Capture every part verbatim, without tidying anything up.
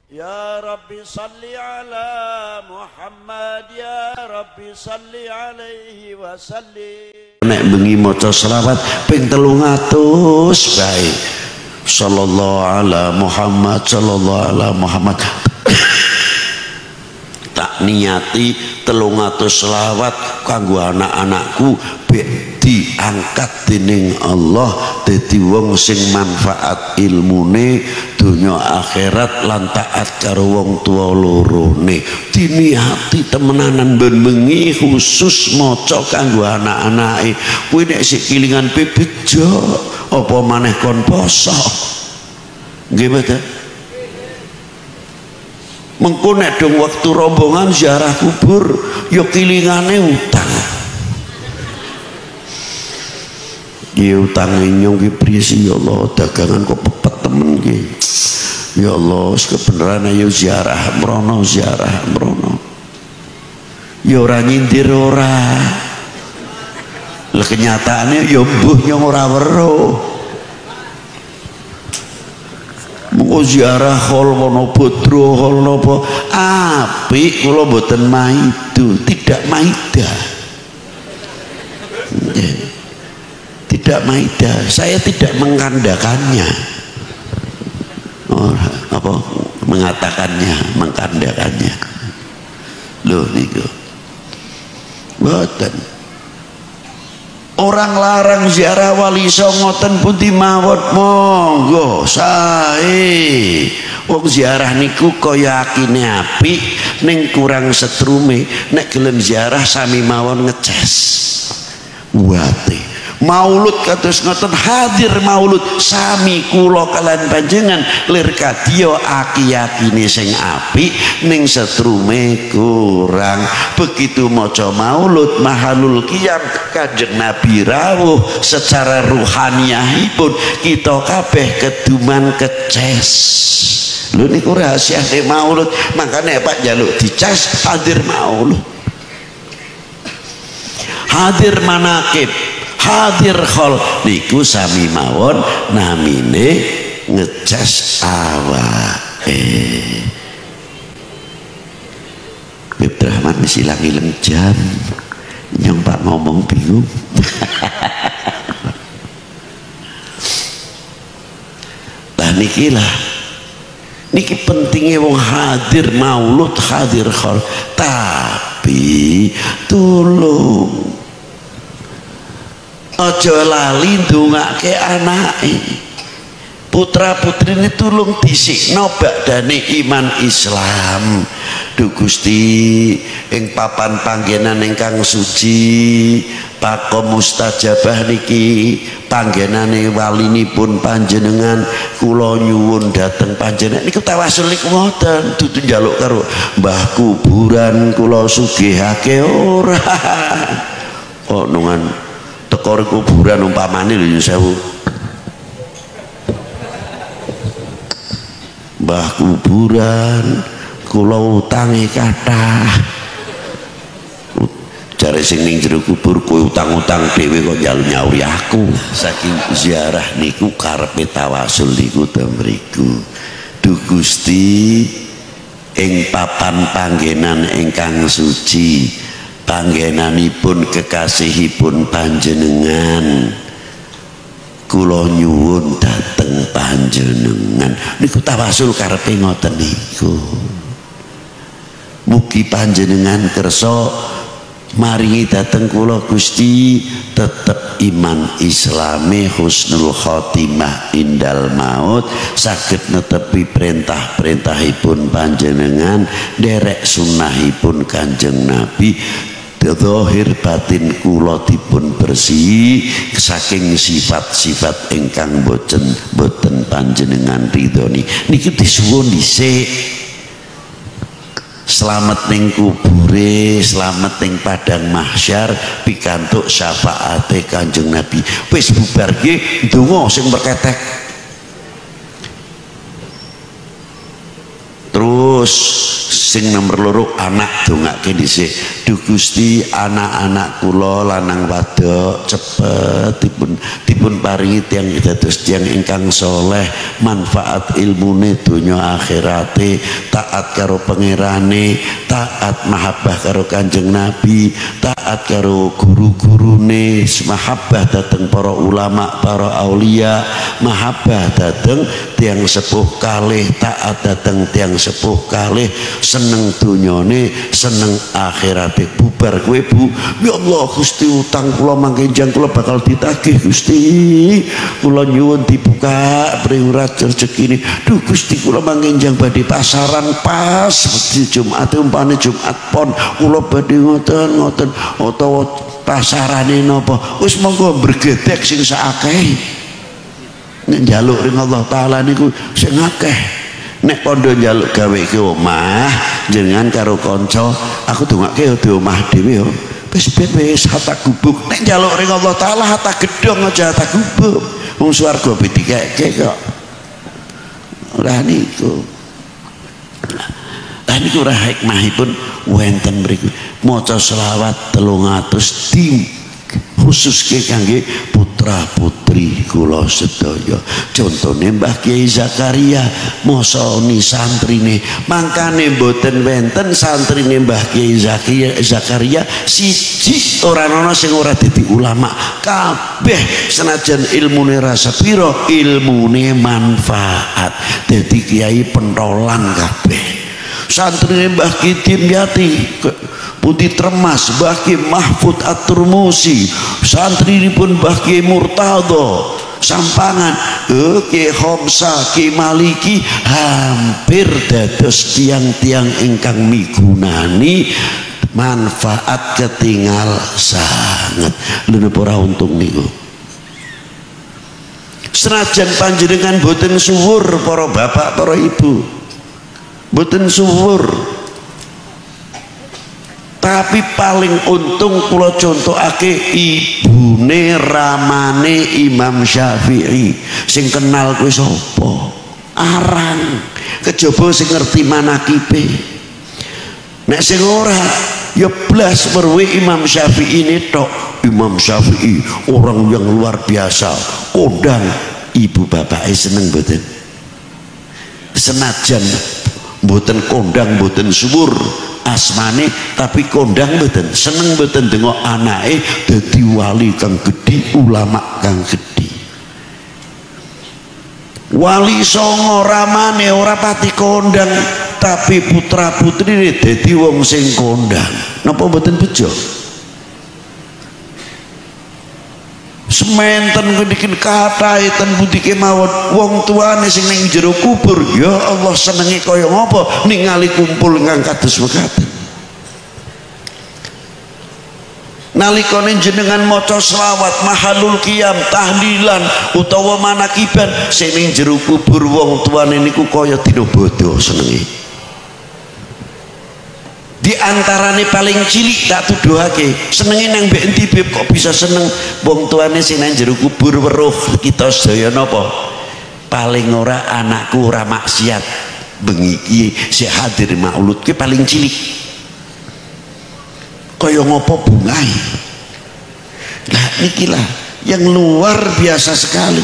Ya Rabbi salli ala Muhammad, ya Rabbi salli alaihi wa sallim. Nek bengi maca selawat ping telung atus bae. Sallallahu ala Muhammad, sallallahu ala Muhammad. Tak niati telung atus selawat kanggo anak-anakku bek diangkat dening Allah dadi wong sing manfaat ilmune dunya akhirat lan taat karo wong tua lorone. Diniati temenanan ben bengi khusus maca kanggo anak-anake. Kuwi nek sik kilingan bebejo apa maneh kon poso. Nggih mboten? Mengko nek dong waktu rombongan ziarah kubur ya kilingane utang. Ya utang nyong ki priye ya Allah, dagangan kok pepet temen ki. Ya Allah, kebenaran ayo ziarah mrono, ziarah mrono. Ya ora nyindir ora. Lah kenyataane ya mbuh nyong ora weruh. Mengko ziarah hol Wonobodro hol napa apik kula mboten maidu, tidak maidah. Nggih. Tidak maidah, saya tidak mengkandakannya. Oh, apa mengatakannya, mengkandakannya. Loh niku. Mboten. Orang larang ziarah wali songoten pundi mawon monggo sae. Wong ziarah niku kaya akine apik ning kurang setrume, nek gelem ziarah sami mawon ngeces. Wate maulud kados ngoten hadir maulud sami kula kalian panjenengan lir kadya aki-akine sing apik ning setrume kurang. Begitu maca maulud mahalul qiyam Kanjeng Nabi rawuh secara ruhaniyahipun kita kabeh keduman keces. Lho niku rahasiane maulud, makane Pak njaluk dicas hadir maulud, hadir manaqib, hadir khol niku sami mawon namine ngecas awake. Bib Rahman wis ilang ileng jam nyong Pak ngomong bingung. Lah niki lah niki pentingnya wong hadir maulud hadir khol, tapi tolong aja lali ndongake anake. Putra putri ini tulung disikno bakdane iman Islam. Duh Gusti ing papan panggenan ingkang suci pakom mustajabah niki panggenane walinipun panjenengan kula nyuwun dhateng panjenengan niku tawasul niku ngoten dudu njaluk karo mbah kuburan kula sugihake ora. Oh nungan teko kuburan umpamane lho sewu mbah kuburan kula utangi kathah jare sing ning jero kubur kowe utang-utang dhewe kok njaluk nyauri aku. Saking ziarah niku karepe tawasul niku ta mriku. Duh Gusti ing papan panggenan ingkang suci panggenanipun kekasihipun panjenengan kula nyuwun dhateng panjenengan niku tawasul karepe ngoten niku. Mugi panjenengan kersa maringi dhateng kula Gusti tetep iman Islame husnul khotimah indal maut saged netepi perintah-perintahipun panjenengan derek sunnahipun Kanjeng Nabi. Zahir batin kula dipun bersih saking sifat-sifat ingkang boten boten panjenengan ridhoni niki disuwun dhisik. Slamet ning kubure, slamet ning padang mahsyar pikantuk syafaate Kanjeng Nabi. Wis bubarke ndonga sing berketek. Terus sing nomor loro anak dongake dhisik. Duh Gusti anak-anak kula lanang wadok cepet dipun dipun dipun paringi tiyang dados tiyang ingkang soleh, manfaat ilmune donya akhirate, taat karo pangerane, taat mahabbah karo Kanjeng Nabi, taat karo guru-gurune, mahabbah dateng para ulama, para aulia, mahabbah dateng tiang sepuh kalih, taat dateng tiang sepuh kalih, seneng donyane, seneng akhirate. Bubar kowe Bu, ya Allah Gusti utang kula mangke jang kula bakal ditagih Gusti, kula nyuwun dibuka priurat rezekine. Duh Gusti kula mangke jang badhe pasaran pas wedi Jumat umpane Jumat Pon kula badhe ngoten ngoten utawa pasarane napa wis monggo bergedek sing sakake. Nek njaluk ring Allah taala niku sing akeh. Nek kondo njaluk gawe ke omah jenengan karo kanca aku dongake di omah dhewe yo wis wis hata gubuk. Nek njaluk ring Allah taala hata gedhong aja hata gubuk wong swarga dikeke kok. Ora niku lah niku ora hikmahipun wonten mriku maca selawat telung atus tim khusus ke kangge putra putri kula sedaya. Contone Mbah Kiai Zakaria mosoni santrine mangkane mboten wenten santrine Mbah Kiai Zakaria siji ora ana sing ora dadi ulama, kabeh senajan ilmune rasa pira ilmune manfaat dadi kiai pentolan kabeh. Santrine Mbah Ki Dimyati Putih Tremas, Mbah Ki Mahfud At-Turmusi, santrinipun Mbah Ki Murtado Sampangan, eh, Ki Homsa, Ki Maliki hampir dados tiang-tiang ingkang migunani manfaat ketinggal sangat. Lha ora untung niku. Senajan panjenengan boten suwur para bapak, para ibu, boten suwur, tapi paling untung kula contohake ibune ramane Imam Syafi'i sing kenal kuwi sapa? Arang. Kejaba sing ngerti manakibe. Nek sing ora ya blas merwe Imam Syafi'i ini tok. Imam Syafi'i orang yang luar biasa. Kondang ibu bapake seneng mboten? Senajan mboten kondang mboten suwur asmane tapi kondang mboten seneng mboten dengok anake dadi wali kang gedhi, ulama kang gedhi. Wali songo ramane ora pati kondang tapi putra putrine dadi wong sing kondang. Napa mboten bejo? Sementen ngedikin kata ten budi kemawon wong tuane sing ning jero kubur ya Allah senenge kaya ngapa ningali kumpul ngang kados mekaten. Nalikane jenengan maca selawat mahalul qiyam tahlilan utawa manakiban sing ning jero kubur wong tuane niku kaya dina bodho senenge. Di antarane paling cilik tak tuduhake senenge nang mbek endi beb kok bisa seneng wong tuane sing nang jero kubur weruh kita sedaya napa paling ora anakku ora maksiat bengi iki sik hadir maulud ki paling cilik kaya ngopo bungai. Lah niki lah yang luar biasa sekali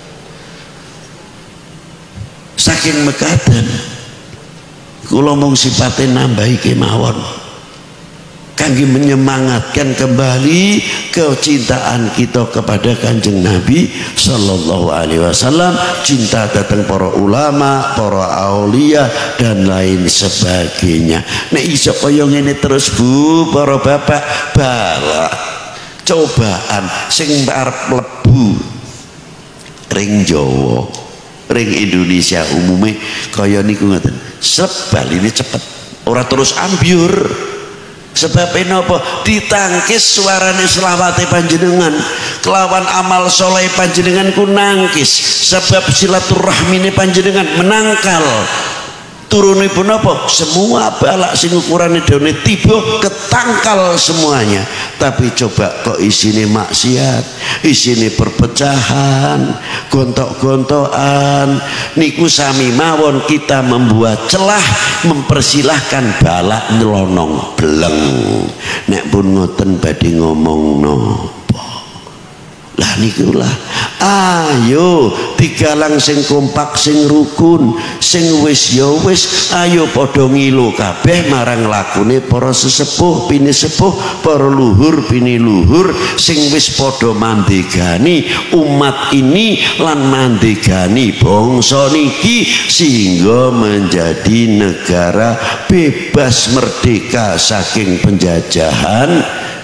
saking mekaten. Kula mung sipate nambahi kemawon kangge menyemangatkan kembali kecintaan kita kepada Kanjeng Nabi sallallahu alaihi wasallam, cinta datang para ulama, para aulia dan lain sebagainya. Nek iso kaya ngene terus Bu, para bapak, bala cobaan sing arep mlebu ring Jawa, ring Indonesia umume kaya niku ngoten. Sebab ini cepet ora terus ambyur. Sebab napa ditangkis suarane selawate panjenengan kelawan amal soleh panjenengan ku nangkis. Sebab silaturahmine panjenengan menangkal turunipun apa semua balak sing ukurane dene tiba ketangkal semuanya. Tapi coba kok isine maksiat, isine perpecahan, gontok-gontokan niku sami mawon kita membuat celah mempersilahkan balak nyelonong bleng. Nek pun ngoten badhe ngomong napa Lah nikulah ayo digalang sing kompak sing rukun sing wis ya wis ayo padha ngilu kabeh marang lakune para sesepuh pini sepuh para luhur pini luhur sing wis padha mandegani umat ini lan mandegani bangsa niki sehingga menjadi negara bebas merdeka saking penjajahan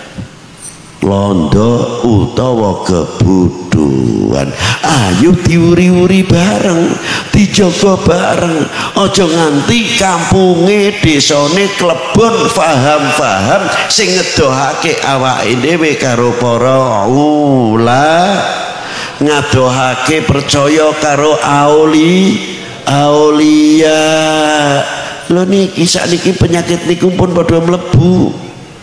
londo utawa kebutuhan. Ayo diuri-uri bareng, dijaga bareng. Aja nganti kampunge desane klebon faham-faham sing ngedohake awake dhewe karo para ula, ngadohake percaya karo auli aulia. Lho niki sakniki penyakit niku pun padha mlebu.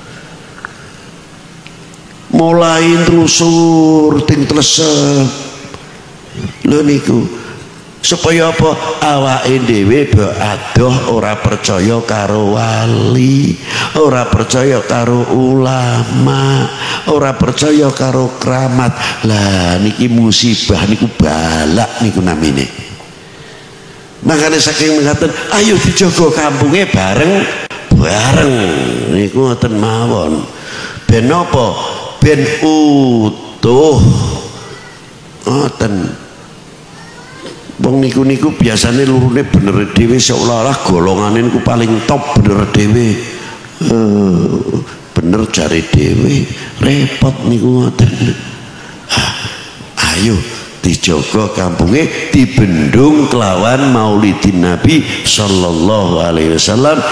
Mulai terusur ting telesep lho niku supaya apa awake dhewe mbok adoh ora percaya karo wali, ora percaya karo ulama, ora percaya karo keramat. Lah niki musibah niku balak niku namine. Makanya saking mengatakan ayo dijaga kampunge bareng bareng niku ngoten mawon. Ben apa? Ben utuh ngoten. Wong niku-niku biasane lurune bener dhewe seolah-olah golongane niku paling top bener dhewe. Uh, bener jare dhewe repot niku ngoten. Ah, ayo dijaga kampunge dibendung kelawan maulidin Nabi sallallahu alaihi wasallam.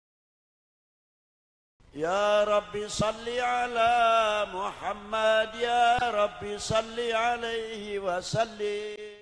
Ya Rabbi salli ala Muhammad, Ya Rabbi salli alaihi wa sallim.